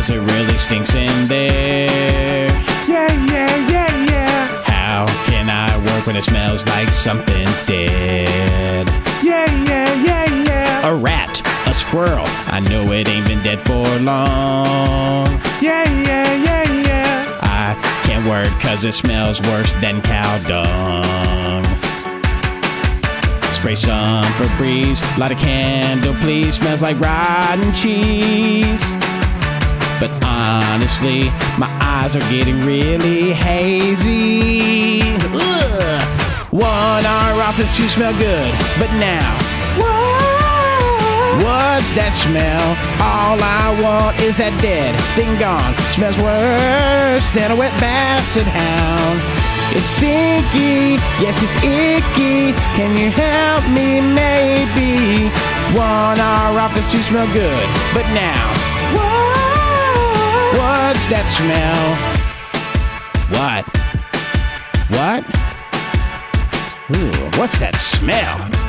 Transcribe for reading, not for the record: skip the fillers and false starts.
'cause it really stinks in there. Yeah, yeah, yeah, yeah. How can I work when it smells like something's dead? Yeah, yeah, yeah, yeah. A rat, a squirrel, I know it ain't been dead for long. Yeah, yeah, yeah, yeah. I can't work 'cause it smells worse than cow dung. Spray some Febreze, light a candle please, smells like rotten cheese. But honestly, my eyes are getting really hazy. Ugh. 1 hour off is to smell good, but now, what's that smell? All I want is that dead thing gone. Smells worse than a wet basset hound. It's stinky, yes it's icky. Can you help me maybe? 1 hour off is to smell good, but now, what's that smell? What? Ooh, what's that smell?